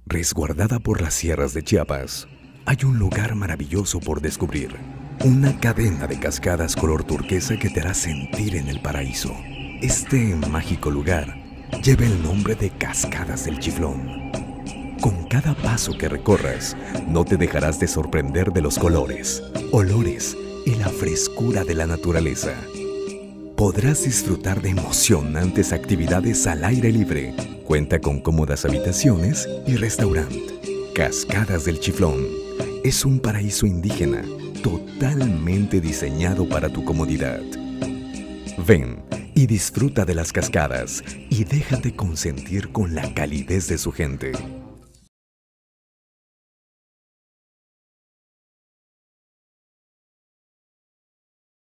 Resguardada por las sierras de Chiapas, hay un lugar maravilloso por descubrir. Una cadena de cascadas color turquesa que te hará sentir en el paraíso. Este mágico lugar lleva el nombre de Cascadas del Chiflón. Con cada paso que recorras, no te dejarás de sorprender de los colores, olores y la frescura de la naturaleza. Podrás disfrutar de emocionantes actividades al aire libre. Cuenta con cómodas habitaciones y restaurante. Cascadas del Chiflón es un paraíso indígena totalmente diseñado para tu comodidad. Ven y disfruta de las cascadas y déjate consentir con la calidez de su gente.